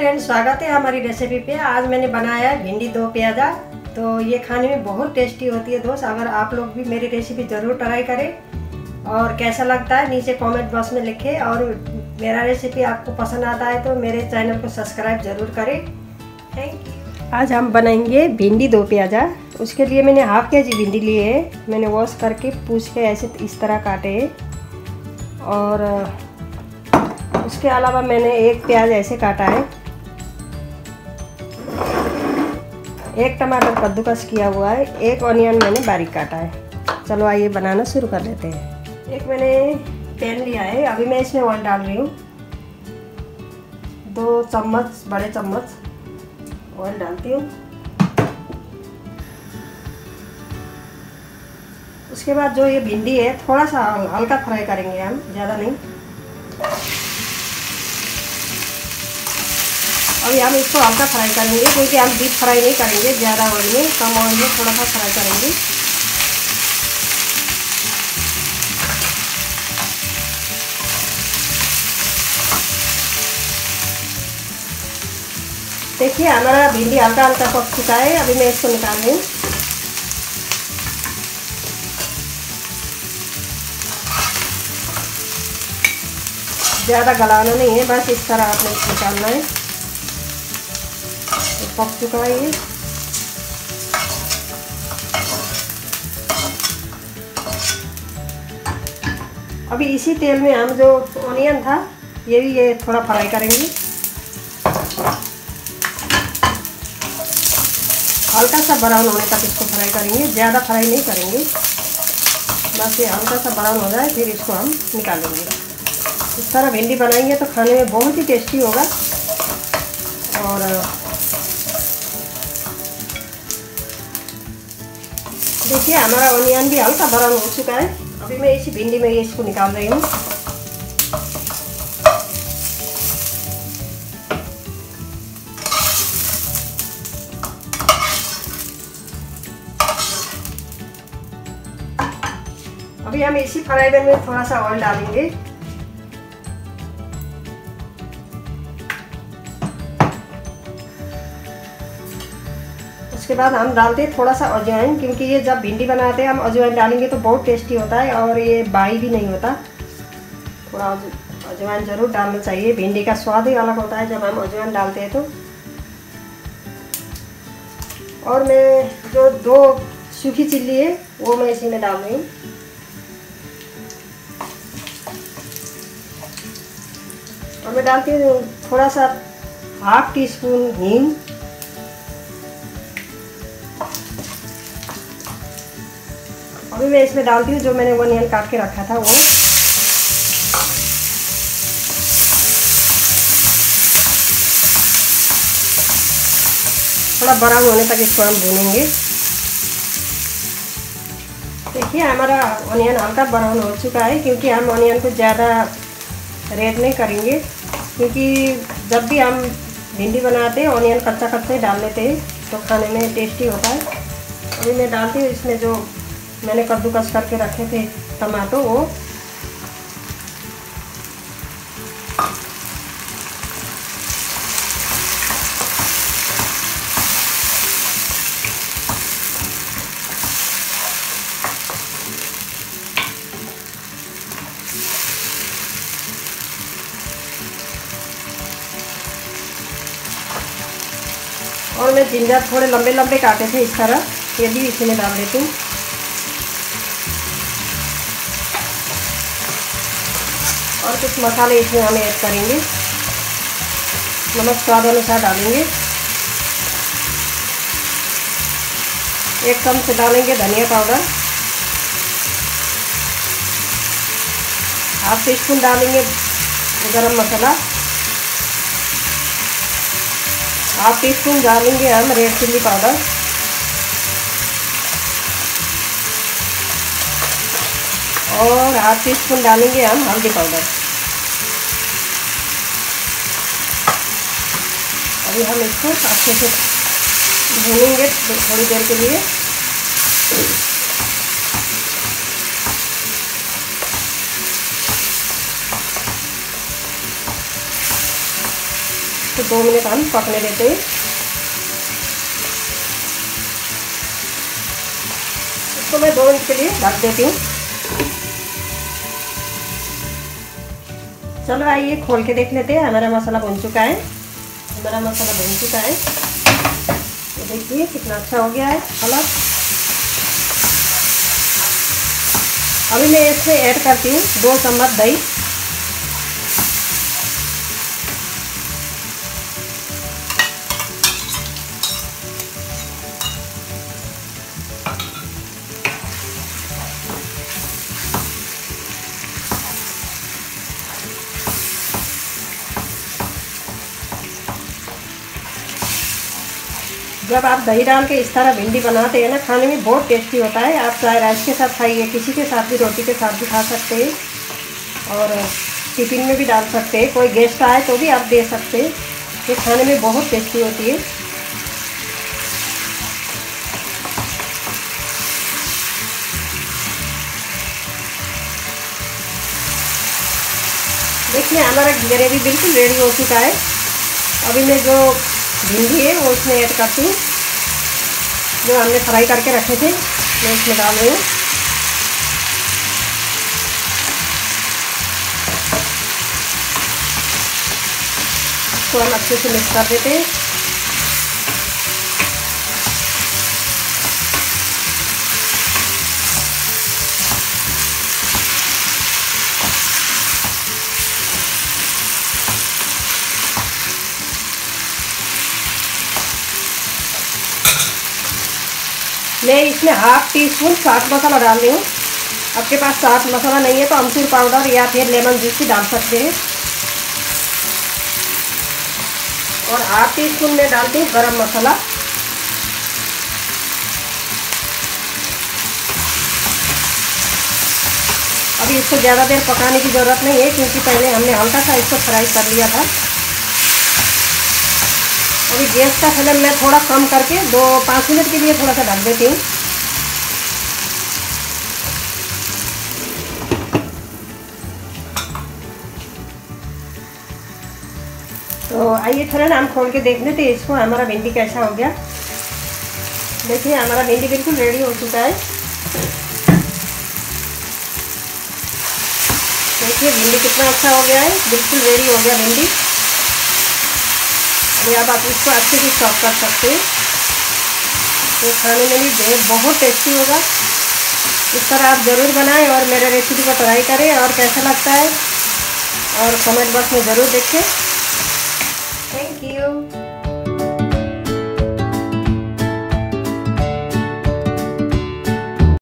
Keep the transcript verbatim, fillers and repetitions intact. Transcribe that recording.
Friends, स्वागत है हमारी रेसिपी पे। आज मैंने बनाया है भिंडी दो प्याजा। तो ये खाने में बहुत टेस्टी होती है दोस्त। अगर आप लोग भी मेरी रेसिपी ज़रूर ट्राई करें और कैसा लगता है नीचे कमेंट बॉक्स में लिखें। और मेरा रेसिपी आपको पसंद आता है तो मेरे चैनल को सब्सक्राइब ज़रूर करें। Thank you. आज हम बनाएंगे भिंडी दो प्याजा। उसके लिए मैंने हाफ के जी भिंडी लिए है। मैंने वॉश करके पूछ के ऐसे इस तरह काटे हैं। और उसके अलावा मैंने एक प्याज ऐसे काटा है। एक टमाटर कद्दूकस किया हुआ है। एक ऑनियन मैंने बारीक काटा है। चलो आइए बनाना शुरू कर लेते हैं। एक मैंने पैन लिया है। अभी मैं इसमें ऑयल डाल रही हूँ। दो चम्मच बड़े चम्मच ऑयल डालती हूँ। उसके बाद जो ये भिंडी है थोड़ा सा हल्का फ्राई करेंगे हम, ज़्यादा नहीं। अभी हम इसको हल्का फ्राई करेंगे क्योंकि हम डीप फ्राई नहीं करेंगे, ज़्यादा ऑयल में, कम ऑयल में थोड़ा सा फ्राई करेंगे। देखिए हमारा भिंडी हल्का हल्का पक चुका है। अभी मैं इसको निकाल रही हूँ। ज़्यादा गलाना नहीं है, बस इस तरह आपने निकालना है। पक चुका है ये। अभी इसी तेल में हम जो ऑनियन था ये भी ये थोड़ा फ्राई करेंगे। हल्का सा ब्राउन होने तक इसको फ्राई करेंगे, ज़्यादा फ्राई नहीं करेंगे। बस ये हल्का सा ब्राउन हो जाए फिर इसको हम निकालेंगे। इस तरह भिंडी बनाएंगे तो खाने में बहुत ही टेस्टी होगा। और देखिए हमारा ऑनियन भी हल्का ब्राउन हो चुका है। अभी मैं इसी भिंडी में इसको निकाल रही हूँ। अभी हम इसी फ्राई पैन में थोड़ा सा ऑयल डालेंगे। उसके बाद हम डालते हैं थोड़ा सा अजवाइन, क्योंकि ये जब भिंडी बनाते हैं हम अजवाइन डालेंगे तो बहुत टेस्टी होता है और ये बाई भी नहीं होता। थोड़ा अजवाइन ज़रूर डालना चाहिए, भिंडी का स्वाद ही अलग होता है जब हम अजवाइन डालते हैं तो। और मैं जो दो सूखी चिल्ली है वो मैं इसी में डाल रही हूँ। और मैं डालती हूँ थोड़ा सा हाफ टी स्पून हींग। अभी मैं इसमें डालती हूँ जो मैंने ऑनियन काट के रखा था वो। थोड़ा ब्राउन होने तक इसको हम भूनेंगे। देखिए हमारा ऑनियन हल्का ब्राउन हो चुका है, क्योंकि हम ऑनियन को ज़्यादा रेड नहीं करेंगे, क्योंकि जब भी हम भिंडी बनाते हैं ऑनियन कच्चा कच्चा ही डाल लेते हैं तो खाने में टेस्टी होता है। अभी मैं डालती हूँ इसमें जो मैंने कद्दूकस करके रखे थे टमाटो वो। और मैं जिंजर थोड़े लंबे लंबे काटे थे इस तरह, ये भी इसी में डाल देती हूँ। और कुछ मसाले इसमें हम ऐड करेंगे। नमक स्वाद अनुसार डालेंगे। एक चम्मच डालेंगे धनिया पाउडर। हाफ टी स्पून डालेंगे गरम मसाला। हाफ टी स्पून डालेंगे हम रेड चिल्ली पाउडर। और हाफ टी स्पून डालेंगे हम हल्दी पाउडर। अभी हम इसको अच्छे से भूनेंगे थोड़ी देर के लिए। इसको दो मिनट हम पकने देते हैं। इसको मैं दो मिनट के लिए ढक देती हूँ। चलो आइए खोल के देख लेते हैं। हमारा मसाला बन चुका है, हमारा मसाला बन चुका है। तो देखिए कितना अच्छा हो गया है कलर। अभी मैं इसमें ऐड करती हूँ दो चम्मच दही। जब आप दही डाल के इस तरह भिंडी बनाते हैं ना, खाने में बहुत टेस्टी होता है। आप चाहे राइस के साथ खाइए, किसी के साथ भी, रोटी के साथ भी खा सकते हैं और टिफिन में भी डाल सकते हैं। कोई गेस्ट आए तो भी आप दे सकते हैं। ये खाने में बहुत टेस्टी होती है। देखिए हमारा ग्रेवी बिल्कुल रेडी हो चुका है। अभी मैं जो भिंडी है वो इसमें ऐड करती हूँ, जो हमने फ्राई करके रखे थे मैं इसमें डाल रही हूँ। इसको हम अच्छे से मिक्स कर देते हैं। मैं इसमें half teaspoon chaat masala डाल रही हूँ। आपके पास चाट मसाला नहीं है तो अमचूर पाउडर या फिर लेमन जूस भी डाल सकते हैं। और हाफ टी स्पून में डालती हूँ गरम मसाला। अभी इसको ज़्यादा देर पकाने की ज़रूरत नहीं है, क्योंकि पहले हमने हल्का सा इसको फ्राई कर लिया था। अभी गैस का फ्लेम मैं थोड़ा कम करके दो पाँच मिनट के लिए थोड़ा सा ढक देती हूँ। तो आइए फ्रेंड हम खोल के देख लेते हैं इसको, हमारा भिंडी कैसा हो गया। देखिए हमारा भिंडी बिल्कुल रेडी हो चुका है। देखिए भिंडी कितना अच्छा हो गया है, बिल्कुल रेडी हो गया भिंडी। अभी अब आप इसको अच्छे से सर्व कर सकते हैं। ये खाने में भी बहुत टेस्टी होगा। इस तरह आप ज़रूर बनाएं और मेरे रेसिपी को ट्राई करें और कैसा लगता है और कमेंट बॉक्स में ज़रूर देखें। Thank you.